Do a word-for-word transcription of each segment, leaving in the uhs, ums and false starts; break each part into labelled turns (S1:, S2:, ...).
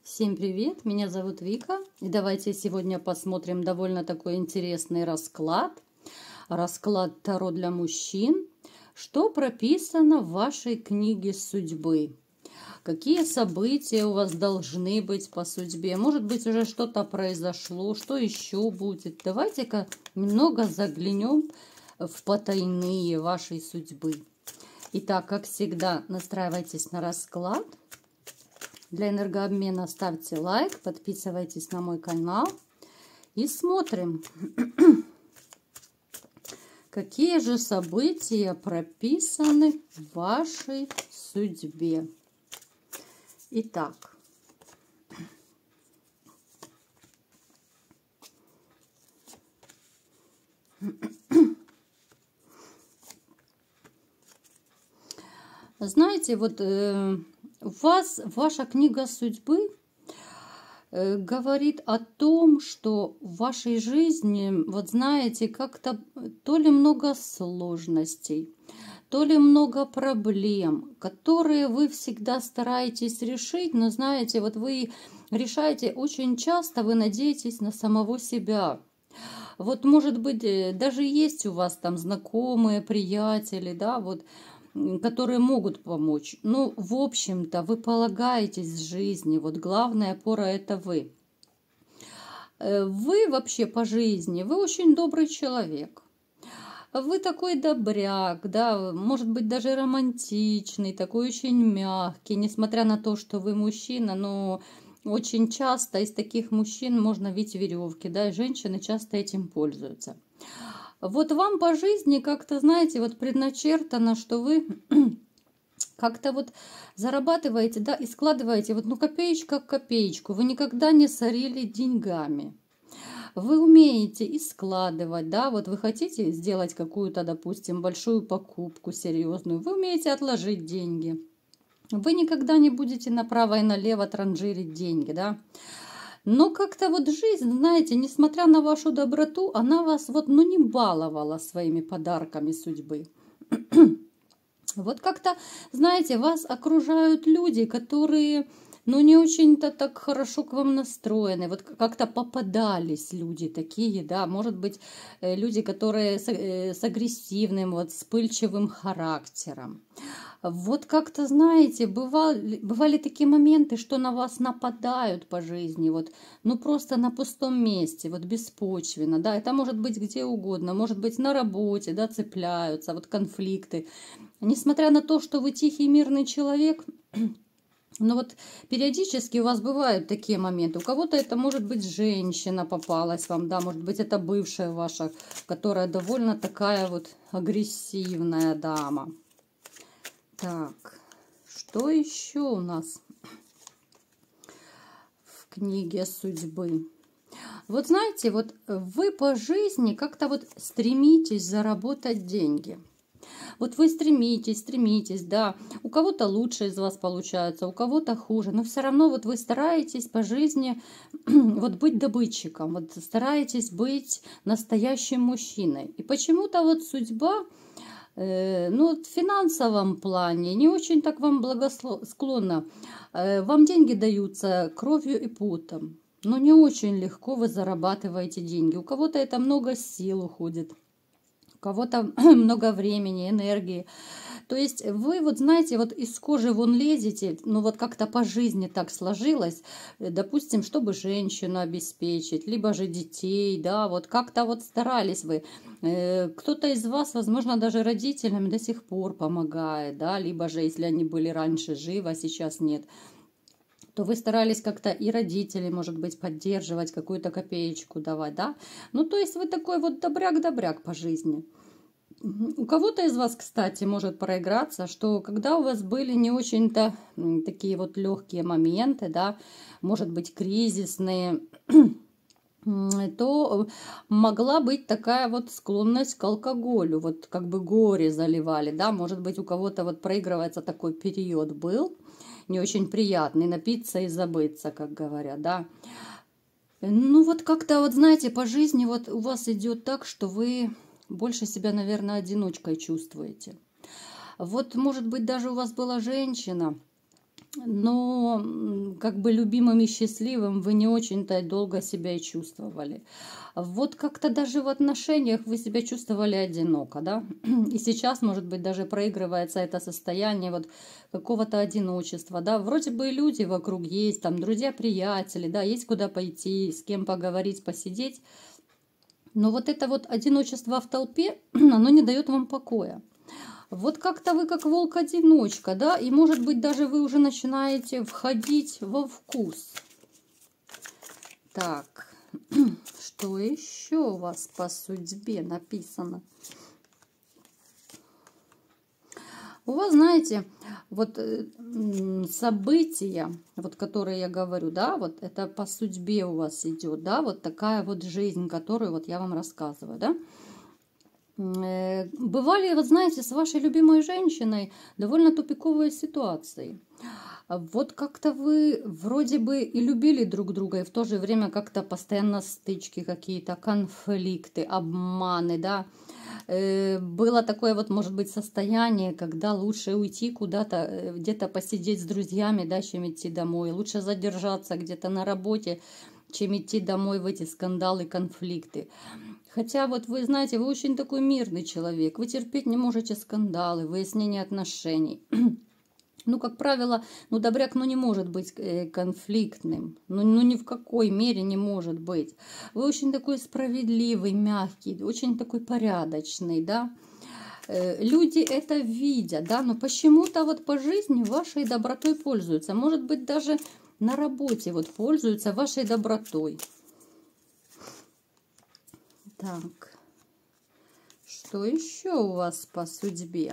S1: Всем привет, меня зовут Вика, и давайте сегодня посмотрим довольно такой интересный расклад. Расклад Таро для мужчин. Что прописано в вашей книге судьбы? Какие события у вас должны быть по судьбе? Может быть, уже что-то произошло, что еще будет? Давайте-ка немного заглянем в потайные вашей судьбы. Итак, как всегда, настраивайтесь на расклад. Для энергообмена ставьте лайк, подписывайтесь на мой канал и смотрим, какие же события прописаны в вашей судьбе. Итак, знаете, вот э, у вас ваша книга судьбы э, говорит о том, что в вашей жизни, вот знаете, как-то то ли много сложностей, то ли много проблем, которые вы всегда стараетесь решить, но знаете, вот вы решаете очень часто, вы надеетесь на самого себя. Вот, может быть, даже есть у вас там знакомые, приятели, да, вот, которые могут помочь. Ну, в общем-то, вы полагаетесь в жизни. Вот главная опора – это вы. Вы вообще по жизни, вы очень добрый человек. Вы такой добряк, да, может быть, даже романтичный, такой очень мягкий, несмотря на то, что вы мужчина, но очень часто из таких мужчин можно видеть веревки, да, и женщины часто этим пользуются. Вот вам по жизни как-то, знаете, вот предначертано, что вы как-то вот зарабатываете, да, и складываете вот, ну, копеечка к копеечку. Вы никогда не сорили деньгами. Вы умеете и складывать, да, вот вы хотите сделать какую-то, допустим, большую покупку серьезную, вы умеете отложить деньги. Вы никогда не будете направо и налево транжирить деньги, да. Но как-то вот жизнь, знаете, несмотря на вашу доброту, она вас вот, ну, не баловала своими подарками судьбы. Вот как-то, знаете, вас окружают люди, которые, ну, не очень-то так хорошо к вам настроены. Вот как-то попадались люди такие, да, может быть, люди, которые с, с агрессивным, вот, вспыльчивым характером. Вот как-то, знаете, бывали, бывали такие моменты, что на вас нападают по жизни, вот, ну просто на пустом месте, вот беспочвенно, да, это может быть где угодно, может быть на работе, да, цепляются, вот конфликты. Несмотря на то, что вы тихий, мирный человек, но вот периодически у вас бывают такие моменты. У кого-то это может быть женщина попалась вам, да, может быть это бывшая ваша, которая довольно такая вот агрессивная дама. Так, что еще у нас в книге судьбы? Вот знаете, вот вы по жизни как-то вот стремитесь заработать деньги. Вот вы стремитесь, стремитесь, да, у кого-то лучше из вас получается, у кого-то хуже, но все равно вот вы стараетесь по жизни вот быть добытчиком, вот стараетесь быть настоящим мужчиной. И почему-то вот судьба, э, ну, в финансовом плане не очень так вам благосклонна. Э, вам деньги даются кровью и потом, но не очень легко вы зарабатываете деньги. У кого-то это много сил уходит. У кого-то много времени, энергии. То есть вы вот знаете, вот из кожи вон лезете, ну вот как-то по жизни так сложилось, допустим, чтобы женщину обеспечить, либо же детей, да, вот как-то вот старались вы. Кто-то из вас, возможно, даже родителям до сих пор помогает, да, либо же, если они были раньше живы, а сейчас нет, то вы старались как-то и родителей, может быть, поддерживать, какую-то копеечку давать, да? Ну, то есть вы такой вот добряк-добряк по жизни. У кого-то из вас, кстати, может проиграться, что когда у вас были не очень-то такие вот легкие моменты, да, может быть, кризисные, то могла быть такая вот склонность к алкоголю, вот как бы горе заливали, да, может быть, у кого-то вот проигрывается такой период был, не очень приятный, напиться и забыться, как говорят, да. Ну вот как-то вот, знаете, по жизни вот у вас идет так, что вы больше себя, наверное, одиночкой чувствуете. Вот, может быть, даже у вас была женщина, но м, как бы любимым и счастливым вы не очень-то долго себя и чувствовали. Вот как-то даже в отношениях вы себя чувствовали одиноко, да? И сейчас, может быть, даже проигрывается это состояние вот какого-то одиночества, да? Вроде бы люди вокруг есть, там друзья, приятели, да, есть куда пойти, с кем поговорить, посидеть. Но вот это вот одиночество в толпе, оно не дает вам покоя. Вот как-то вы как волк-одиночка, да, и может быть даже вы уже начинаете входить во вкус. Так, что еще у вас по судьбе написано? У вас, знаете, вот события, вот которые я говорю, да, вот это по судьбе у вас идет, да, вот такая вот жизнь, которую вот я вам рассказываю, да. Бывали, вот знаете, с вашей любимой женщиной довольно тупиковые ситуации. Вот как-то вы вроде бы и любили друг друга, и в то же время как-то постоянно стычки какие-то, конфликты, обманы, да. Было такое вот, может быть, состояние, когда лучше уйти куда-то, где-то посидеть с друзьями, да, чем идти домой. Лучше задержаться где-то на работе, чем идти домой в эти скандалы, конфликты. Хотя вот вы знаете, вы очень такой мирный человек, вы терпеть не можете скандалы, выяснение отношений. Ну, как правило, ну, добряк, ну, не может быть конфликтным. Ну, ну, ни в какой мере не может быть. Вы очень такой справедливый, мягкий, очень такой порядочный, да. Люди это видят, да, но почему-то вот по жизни вашей добротой пользуются. Может быть, даже на работе вот пользуются вашей добротой. Так, что еще у вас по судьбе?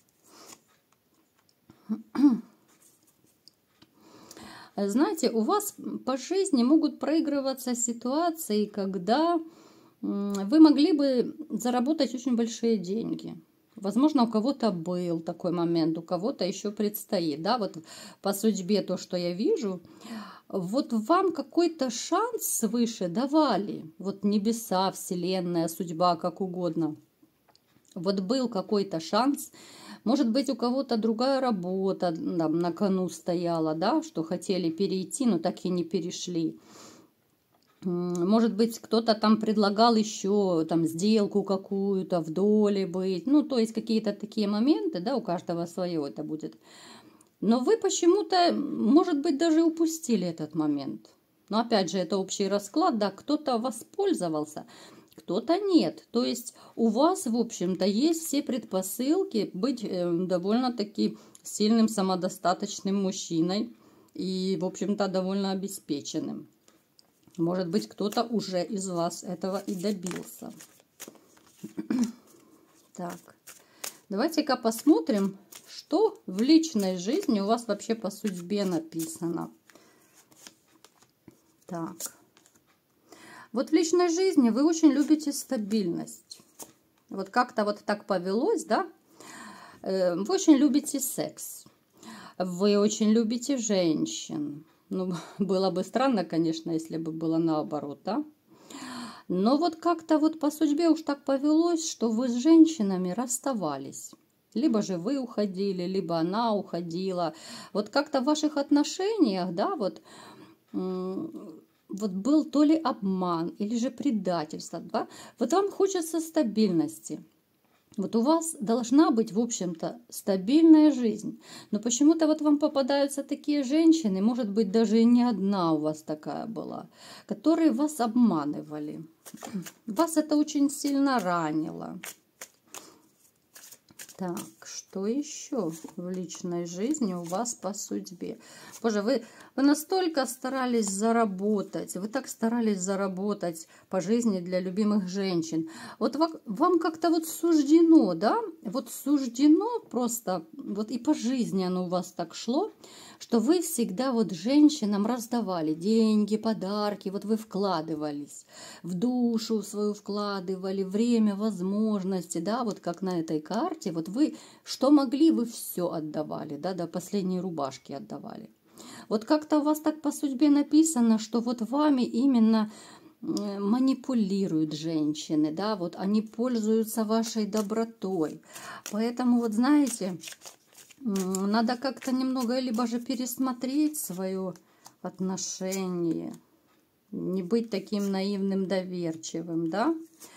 S1: Знаете, у вас по жизни могут проигрываться ситуации, когда вы могли бы заработать очень большие деньги. Возможно, у кого-то был такой момент, у кого-то еще предстоит. Да, вот по судьбе то, что я вижу, вот вам какой-то шанс свыше давали. Вот небеса, вселенная, судьба, как угодно. Вот был какой-то шанс. Может быть, у кого-то другая работа там, на кону стояла, да, что хотели перейти, но так и не перешли. Может быть, кто-то там предлагал еще там сделку какую-то, в доле быть. Ну, то есть какие-то такие моменты, да, у каждого свое это будет. Но вы почему-то, может быть, даже упустили этот момент. Но опять же, это общий расклад, да, кто-то воспользовался, кто-то нет. То есть у вас, в общем-то, есть все предпосылки быть э, довольно-таки сильным, самодостаточным мужчиной и, в общем-то, довольно обеспеченным. Может быть, кто-то уже из вас этого и добился. Так, давайте-ка посмотрим, что в личной жизни у вас вообще по судьбе написано. Так. Вот в личной жизни вы очень любите стабильность. Вот как-то вот так повелось, да? Вы очень любите секс. Вы очень любите женщин. Ну, было бы странно, конечно, если бы было наоборот, да? Но вот как-то вот по судьбе уж так повелось, что вы с женщинами расставались. Либо же вы уходили, либо она уходила. Вот как-то в ваших отношениях, да, вот... Вот был то ли обман, или же предательство, да? Вот вам хочется стабильности. Вот у вас должна быть, в общем-то, стабильная жизнь. Но почему-то вот вам попадаются такие женщины, может быть, даже и не одна у вас такая была, которые вас обманывали. Вас это очень сильно ранило. Так, что еще в личной жизни у вас по судьбе? Боже, вы, вы настолько старались заработать, вы так старались заработать по жизни для любимых женщин. Вот вам как-то вот суждено, да? Вот суждено просто, вот и по жизни оно у вас так шло, что вы всегда вот женщинам раздавали деньги, подарки, вот вы вкладывались, в душу свою вкладывали, время, возможности, да, вот как на этой карте, вот вы, что могли, вы все отдавали, да, до последней рубашки отдавали. Вот как-то у вас так по судьбе написано, что вот вами именно манипулируют женщины, да, вот они пользуются вашей добротой. Поэтому вот знаете... Надо как-то немного либо же пересмотреть свое отношение, не быть таким наивным, доверчивым, да.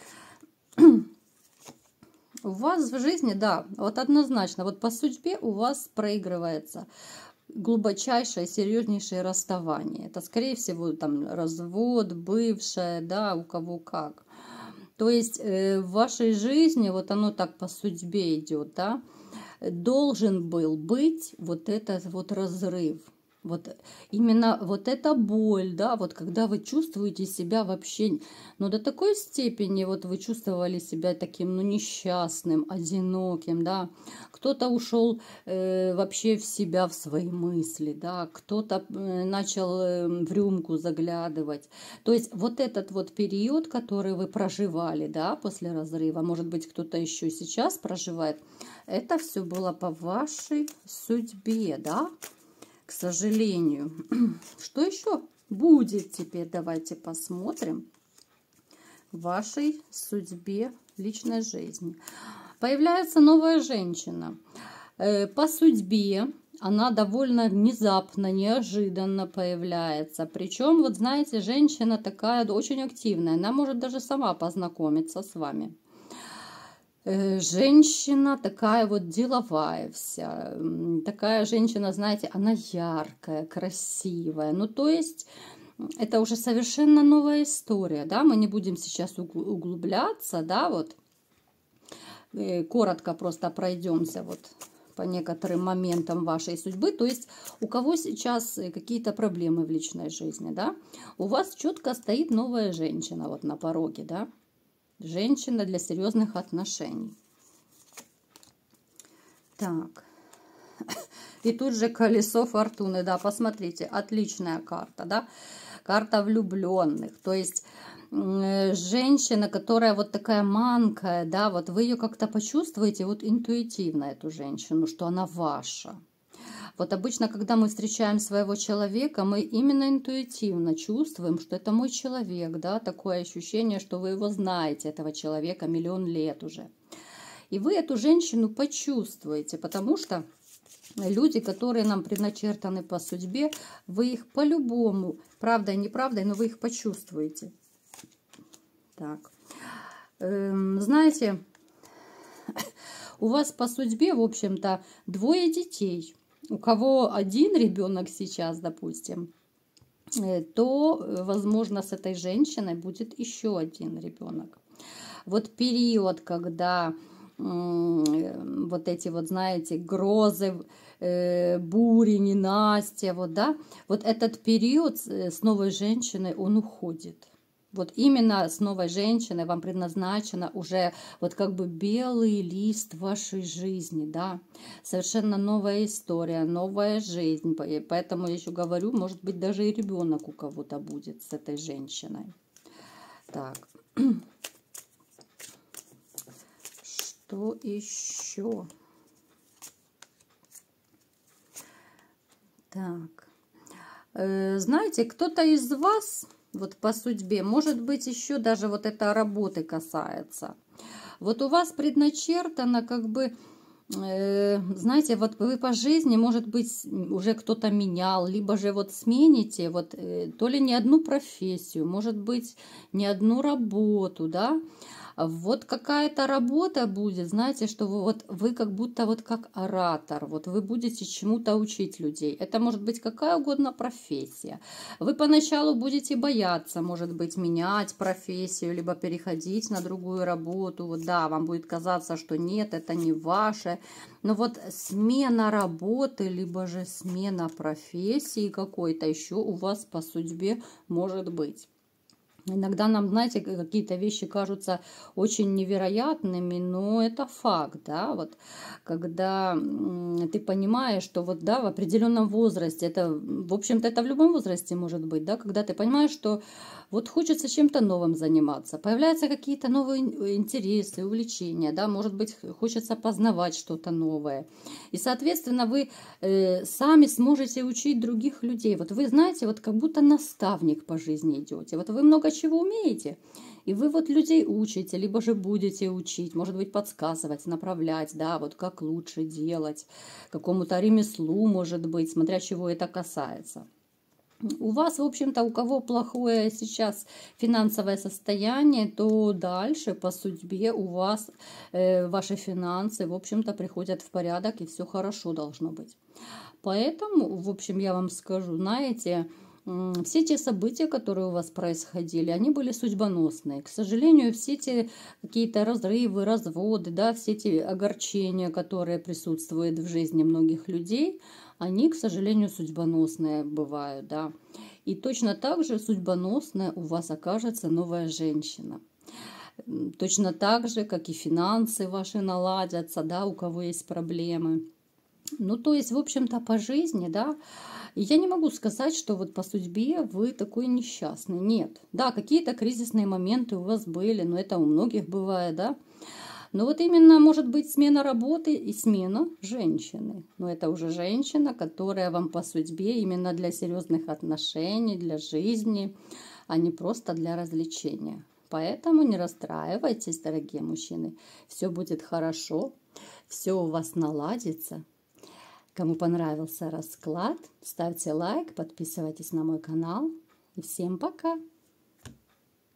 S1: У вас в жизни, да, вот однозначно, вот по судьбе у вас проигрывается глубочайшее, серьезнейшее расставание. Это, скорее всего, там развод, бывшая, да, у кого как. То есть э, в вашей жизни, вот оно так по судьбе идет, да, должен был быть вот этот вот разрыв. Вот именно вот эта боль, да, вот когда вы чувствуете себя вообще, ну, до такой степени, вот вы чувствовали себя таким, ну, несчастным, одиноким, да, кто-то ушел э, вообще в себя, в свои мысли, да, кто-то э, начал э, в рюмку заглядывать. То есть вот этот вот период, который вы проживали, да, после разрыва, может быть, кто-то еще сейчас проживает, это все было по вашей судьбе, да. К сожалению. Что еще будет теперь? Давайте посмотрим в вашей судьбе личной жизни. Появляется новая женщина. По судьбе она довольно внезапно, неожиданно появляется. Причем, вот знаете, женщина такая очень активная. Она может даже сама познакомиться с вами. Женщина такая вот деловая вся, такая женщина, знаете, она яркая, красивая. Ну, то есть, это уже совершенно новая история, да, мы не будем сейчас углубляться, да, вот, коротко просто пройдемся вот по некоторым моментам вашей судьбы. То есть, у кого сейчас какие-то проблемы в личной жизни, да, у вас четко стоит новая женщина вот на пороге, да. Женщина для серьезных отношений. Так. И тут же колесо фортуны. Да, посмотрите, отличная карта, да. Карта влюбленных. То есть э, женщина, которая вот такая манкая, да, вот вы ее как-то почувствуете вот интуитивно, эту женщину, что она ваша. Вот обычно, когда мы встречаем своего человека, мы именно интуитивно чувствуем, что это мой человек, да, такое ощущение, что вы его знаете, этого человека, миллион лет уже. И вы эту женщину почувствуете, потому что люди, которые нам предначертаны по судьбе, вы их по-любому, правдой, неправдой, но вы их почувствуете. Так, эм, знаете, у вас по судьбе, в общем-то, двое детей. У кого один ребенок сейчас, допустим, то, возможно, с этой женщиной будет еще один ребенок. Вот период, когда вот эти вот, знаете, грозы, бури, ненастья, вот, да, вот этот период с новой женщиной, он уходит. Вот именно с новой женщиной вам предназначено уже вот как бы белый лист вашей жизни, да, совершенно новая история, новая жизнь, поэтому я еще говорю, может быть, даже и ребенок у кого-то будет с этой женщиной. Так, что еще? Так, знаете, кто-то из вас... Вот по судьбе, может быть, еще даже вот это работы касается. Вот у вас предначертано, как бы, э, знаете, вот вы по жизни, может быть, уже кто-то менял, либо же вот смените, вот э, то ли не одну профессию, может быть, не одну работу, да. Вот какая-то работа будет, знаете, что вы, вот, вы как будто вот как оратор, вот вы будете чему-то учить людей. Это может быть какая угодно профессия. Вы поначалу будете бояться, может быть, менять профессию, либо переходить на другую работу. Вот, да, вам будет казаться, что нет, это не ваше. Но вот смена работы, либо же смена профессии какой-то еще у вас по судьбе может быть. Иногда нам, знаете, какие-то вещи кажутся очень невероятными, но это факт, да, вот, когда ты понимаешь, что вот, да, в определенном возрасте, это, в общем-то, это в любом возрасте может быть, да, когда ты понимаешь, что вот хочется чем-то новым заниматься, появляются какие-то новые интересы, увлечения, да, может быть, хочется познавать что-то новое, и, соответственно, вы э, сами сможете учить других людей, вот вы знаете, вот как будто наставник по жизни идете, вот вы много чего умеете, И вы вот людей учите, либо же будете учить, может быть, подсказывать, направлять, да, вот как лучше делать, какому-то ремеслу, может быть, смотря чего это касается. У вас, в общем-то, у кого плохое сейчас финансовое состояние, то дальше по судьбе у вас э, ваши финансы, в общем-то, приходят в порядок, и все хорошо должно быть. Поэтому, в общем, я вам скажу, знаете, все те события, которые у вас происходили, они были судьбоносные. К сожалению, все те какие-то разрывы, разводы, да, все те огорчения, которые присутствуют в жизни многих людей, они, к сожалению, судьбоносные бывают, да. И точно так же судьбоносная у вас окажется новая женщина. Точно так же, как и финансы ваши наладятся, да, у кого есть проблемы. Ну, то есть, в общем-то, по жизни, да, я не могу сказать, что вот по судьбе вы такой несчастный. Нет. Да, какие-то кризисные моменты у вас были, но это у многих бывает, да. Но вот именно может быть смена работы и смена женщины. Но это уже женщина, которая вам по судьбе именно для серьезных отношений, для жизни, а не просто для развлечения. Поэтому не расстраивайтесь, дорогие мужчины. Все будет хорошо, все у вас наладится. Кому понравился расклад, ставьте лайк, подписывайтесь на мой канал. И всем пока!